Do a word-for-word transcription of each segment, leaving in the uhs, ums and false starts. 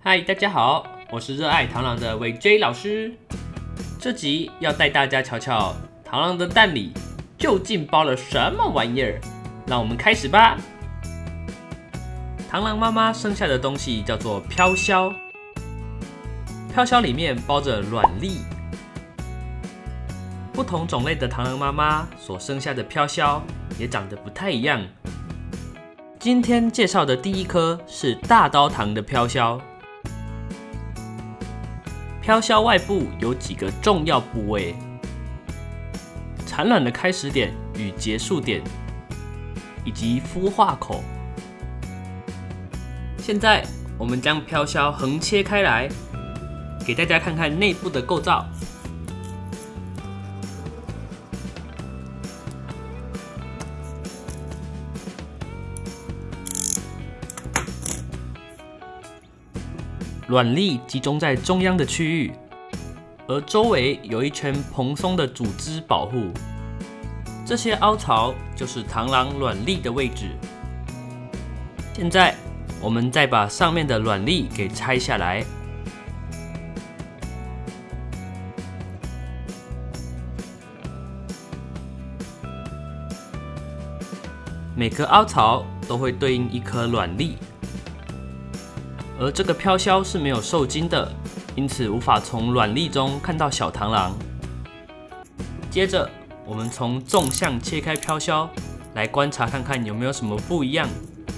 嗨，大家好，我是热爱螳螂的伟 J 老师。这集要带大家瞧瞧螳螂的蛋里究竟包了什么玩意儿。让我们开始吧。螳螂妈妈生下的东西叫做飘绡，飘绡里面包着卵粒。不同种类的螳螂妈妈所生下的飘绡也长得不太一样。今天介绍的第一颗是大刀螳的飘绡。飘绡外部有几个重要部位：产卵的开始点与结束点，以及孵化口。现在我们将飘绡横切开来，给大家看看内部的构造。卵粒集中在中央的区域，而周围有一圈蓬松的组织保护。这些凹槽就是螳螂卵粒的位置。现在，我们再把上面的卵粒给拆下来。每个凹槽都会对应一颗卵粒。而这个飘绡是没有受精的，因此无法从卵粒中看到小螳螂。接着，我们从纵向切开飘绡，来观察看看有没有什么不一样。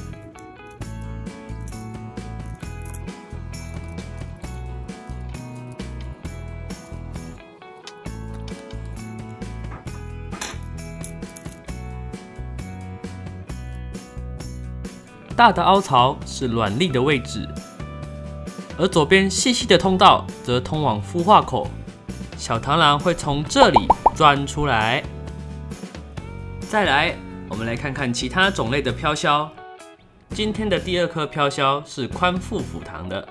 大的凹槽是卵粒的位置。而左边细细的通道则通往孵化口，小螳螂会从这里钻出来。再来，我们来看看其他种类的飘绡。今天的第二颗飘绡是宽腹腹螳的。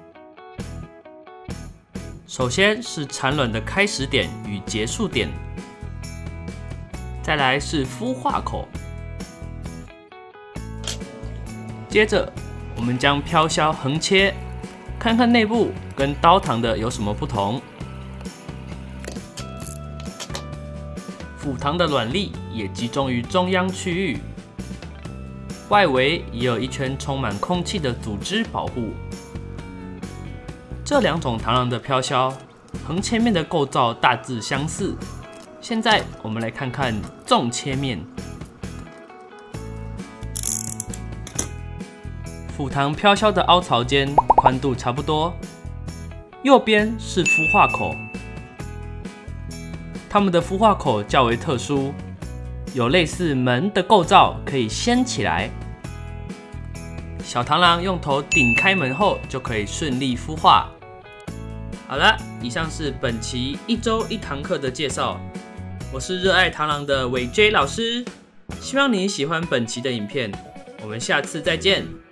首先是产卵的开始点与结束点，再来是孵化口。接着，我们将飘绡横切。看看内部跟刀螳的有什么不同。腹螳的卵粒也集中于中央区域，外围也有一圈充满空气的组织保护。这两种螳螂的飘绡横切面的构造大致相似。现在我们来看看纵切面。腹螳飘绡的凹槽间宽度差不多，右边是孵化口。它们的孵化口较为特殊，有类似门的构造，可以掀起来。小螳螂用头顶开门后，就可以顺利孵化。好了，以上是本期一周一堂课的介绍。我是热爱螳螂的伟 J 老师，希望你喜欢本期的影片。我们下次再见。